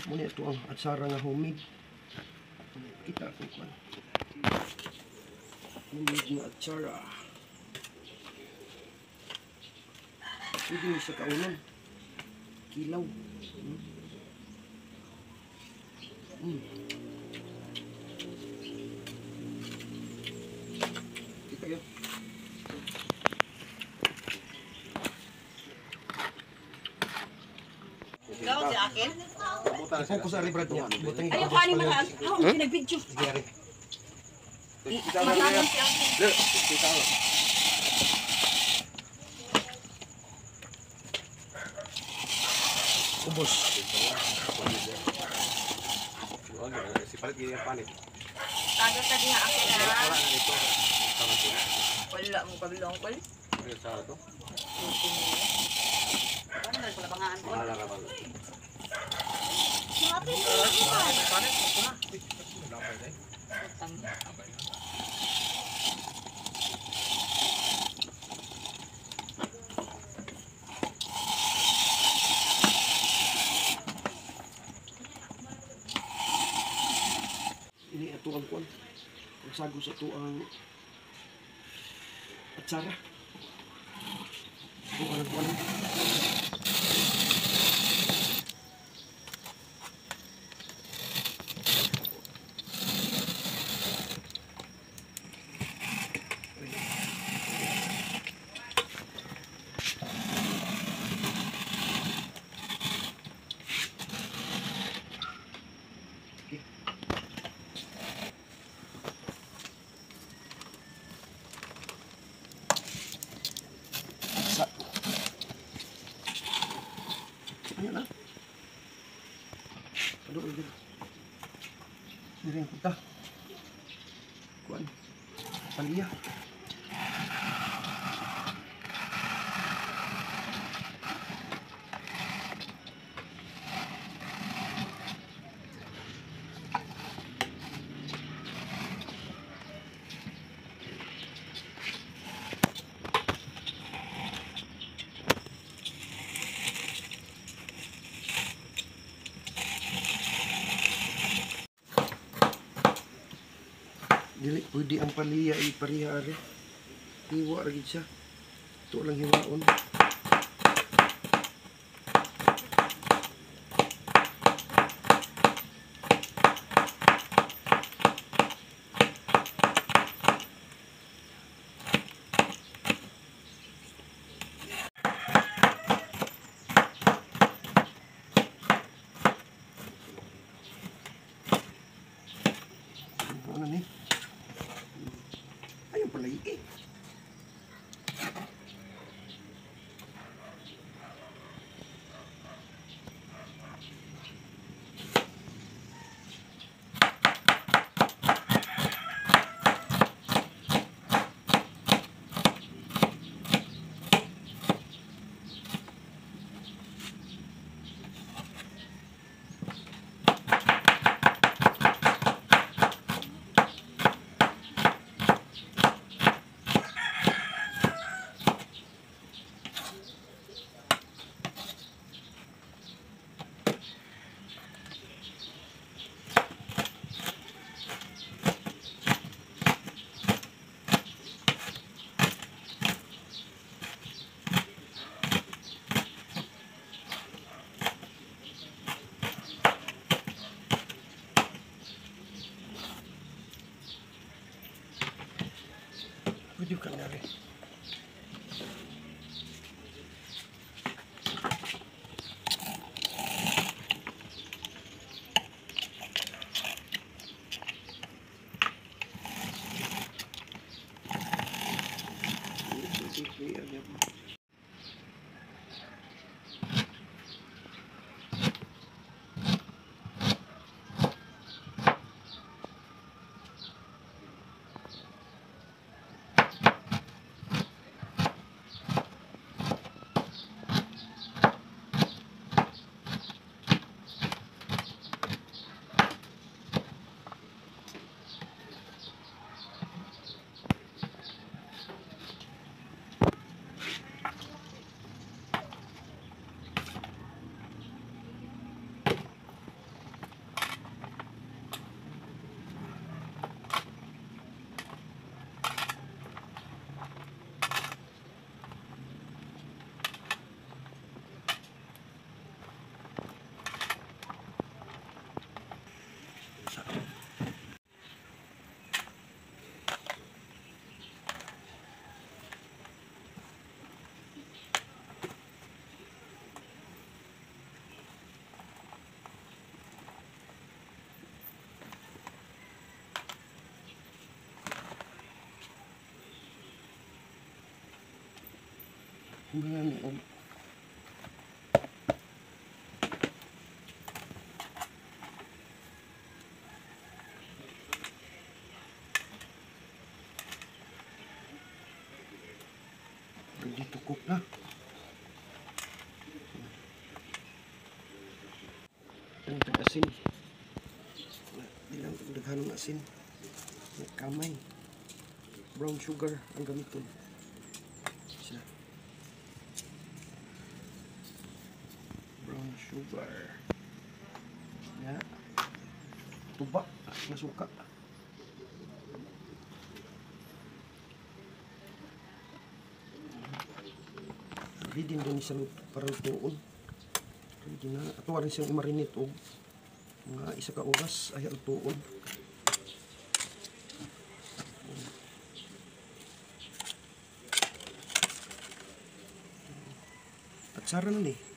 Muna ito ang atsara nga homemade. Kita ko kung homemade nga atsara. Pwede mo sa kaunan. Kilaw. Kita yun. Ikaw, si akin? Kung ko sa Brad niya. Ayaw ka ni Mahal. Ako, hindi nag-video. Ikaw si akin. Ubos. Sipalit gini ang panik. Tago ka diha akin na. Wala na dito. Tama po. Wala mo kabilong kol. Ano sa ito? Ano na pala pangaan ko? Wala ka pala. Ini ito ang kuwan. Ang sago sa ito ang atsara. Ito ang kuwan. Ayan na. Aduh, ini. Ini yang kita. Kuan. Palia. Dili pwede ang paliya ipariha ari. Hiwa ra gid siya. Ito lang hiwaon. Ano ni? Ayun pala eh. Mga ni og ready to cook na. Ang asin. Bilang daghanong asin. May kamay. Brown sugar ang gamiton. Siya. Brown sugar. Ya. Tuba na suka. Ready din sa para lutuon. Ready na. Ato rin siyang i-marinate og mga isa ka oras ay lutuon. At sara na ni.